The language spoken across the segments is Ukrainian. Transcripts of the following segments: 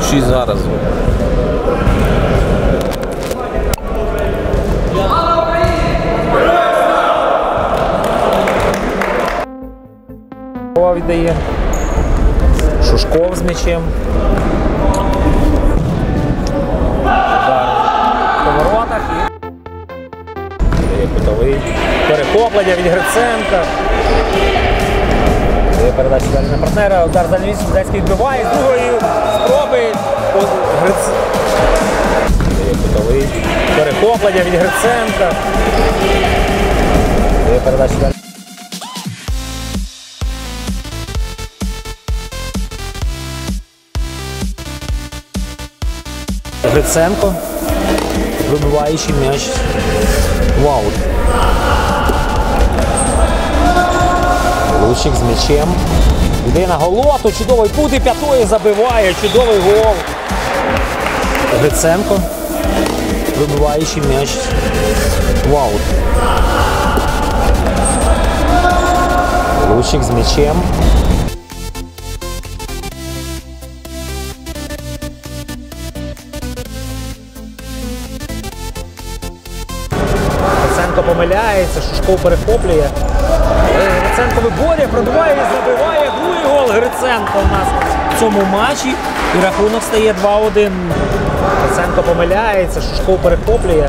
6 зараз. Віддає. Шушков з м'ячем. По воротах. Кутовий. Перехоплення від Гриценка. Передача далі на партнера. Удар з дальньої відстані. Децький відбиває. З другої спроби. Кутовий. Перехоплення від Гриценка. Передача далі. Гриценко, вибиваючий м'яч в аут. Лучик з м'ячем. Йде на Голоту, чудовий кут і п'ятою забиває, чудовий гол. Гриценко, вибиваючий м'яч в аут. Лучик з м'ячем. Помиляється, Шушков перехоплює. Гриценко виборює, пробиває і забиває. Другий гол Гриценко у нас в цьому матчі. І рахунок стає 2-1. Гриценко помиляється, Шушков перехоплює.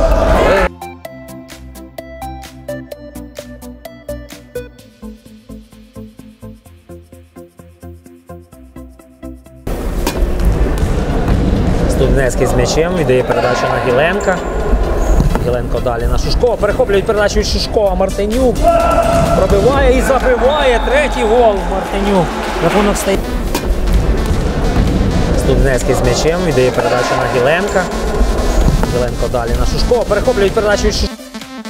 Студенецький з м'ячем, віддає передачу на Гіленка. Гіленко далі на Шушкова. Перехоплюють передачу від Шушкова. Мартинюк пробиває і забиває. Третій гол Мартинюк. Рахунок стає. Студенецький з м'ячем. Віддає передачу на Гіленка. Гіленко далі на Шушкова. Перехоплюють передачу від Шушкова.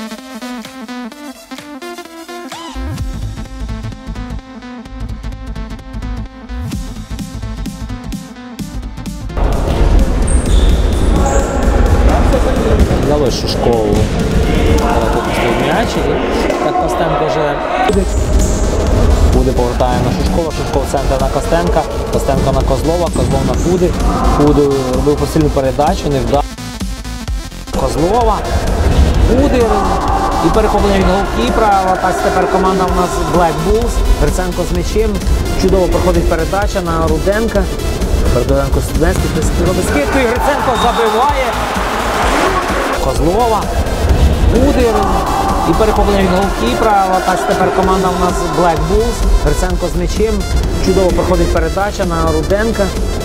Дали Шушкову м'яч, і так Костенко вже Куди повертає на Шушкова, Шушков центр на Костенка, Костенко на Козлова, Козлов на Куди. Куди робив посильну передачу, не вдав. Козлова, Куди і перехоплення від голкіпера. Так тепер команда у нас Black Bulls. Гриценко з м'ячем, чудово проходить передача на Руденка. Руденко Студенський робить скидку і Гриценко забиває. Козлова, Будир і перехоплення від голкіпера. Так тепер команда у нас Black Bulls. Гриценко з м'ячем, чудово проходить передача на Руденка.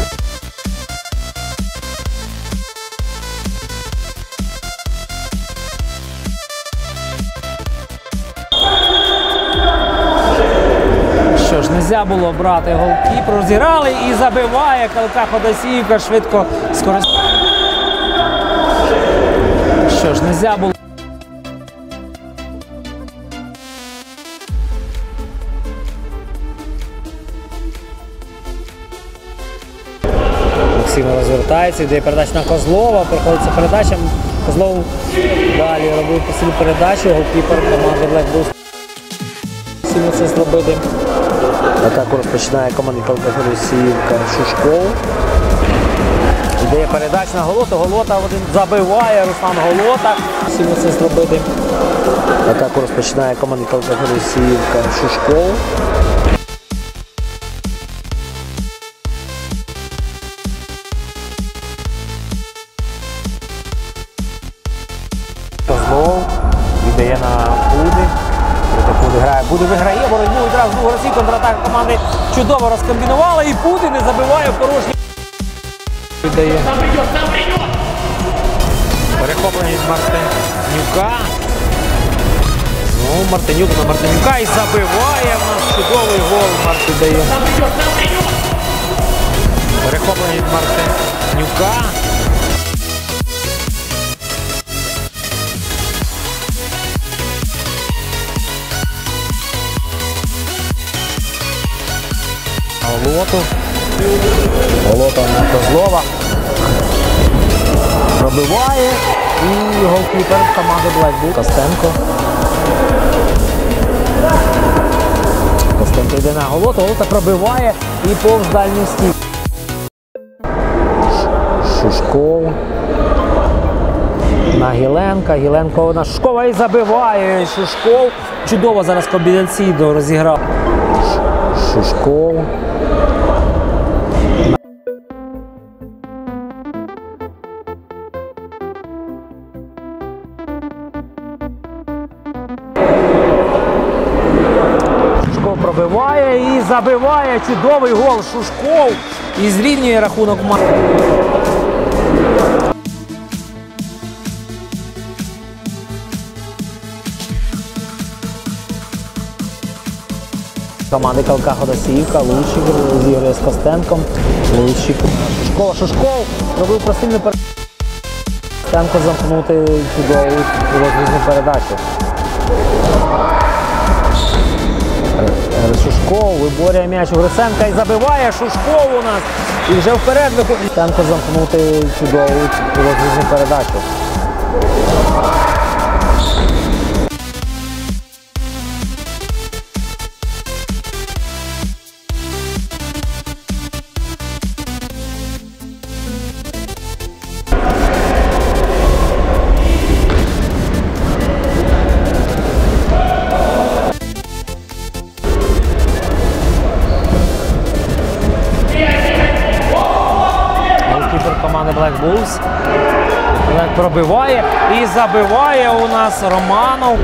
Що ж, не можна було брати голкіпер, розіграли і забиває КЛК Ходосіївка, швидко скористається. Що ж, не можна було. Максим розвертається, йде передача на Козлова, проходиться передача. Козлов далі робив посильну передачу, голкіпер команди Black Bulls. Сильно це зробити. Атаку розпочинає команда КЛК Ходосіївка Шушков. Йде передача на Голоту, Голота один забиває, Руслан Голота. Сильно це зробити. Атаку розпочинає команда КЛК Ходосіївка Шушков. Козлов віддає на Буди. Буди грає, Буди виграє боротьбу, відразу другу Росії, контратака команди чудово розкомбінувала і Буди не забиває в порожній. Віддає. Перехоплення від Мартинюка. Знову Мартинюк на Мартинюка і забиває в нас чудовий гол. Март віддає. Перехоплення від Мартинюка. Голоту. Голота на Козлова. Пробиває. І голкіпер команди Black Bulls. Костенко. Костенко йде на Голоту. Голота пробиває і повз дальню стійку. Шушков. На Гіленка. Гіленко на Шушкова і забиває. Шушков. Чудово зараз комбінаційно розіграв. Шушков. Шушков пробиває і забиває. Чудовий гол. Шушков. І зрівнює рахунок. Команди КЛК Ходосіївка. Лучик зіграє з Костенком. Лучик. Шушков робив просильну передачу. Костенко замкнути чудову розрізну передачу. Шушков виборює м'яч у Гриценка і забиває. Шушков у нас. І вже вперед виходить. Костенко замкнути чудову розрізну передачу. Команди Black Bulls. Пробиває і забиває у нас Романов.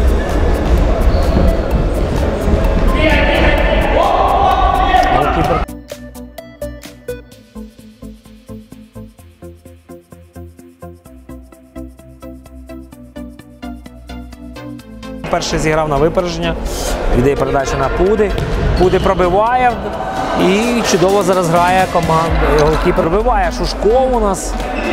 Перший зіграв на випередження. Віддає передачу на Пуди. Пуди пробиває. І чудово зараз грає команда. Голкіпер пробиває. Шушков у нас.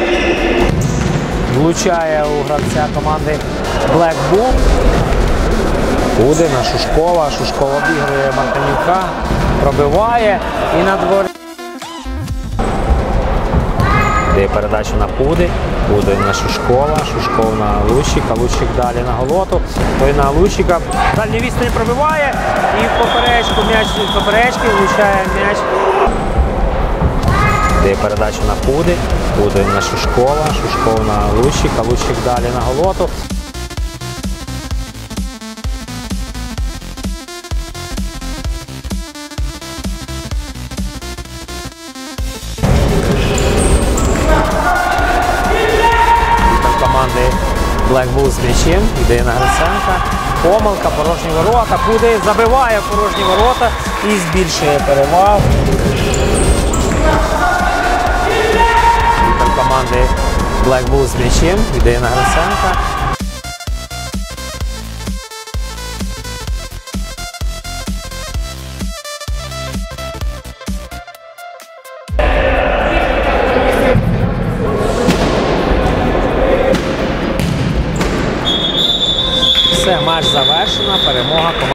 Влучає у гравця команди Black Bull. Пуди на Шушкова. Шушков обігрує Мартинюка. Пробиває. І на дворі. Дає передачу на Пуди. Пуди на Шушкова. Шушков на Лучика. Лучик далі на Голоту. Той на Лучика. Дальню відстань пробиває. І в поперечку м'яч від поперечки влучає м'яч. Дає передачу на Пуди. Пуди на Шушкова. Шушков на Лучика. Лучик далі на Голоту. Команди Black Bulls з м'ячем, йде на Гриценка. Помилка, порожні ворота. Пуди забиває порожні ворота і збільшує перевагу. Команди Black Bulls з м'ячем, йде на Гриценка. Все, матч завершено, перемога команди.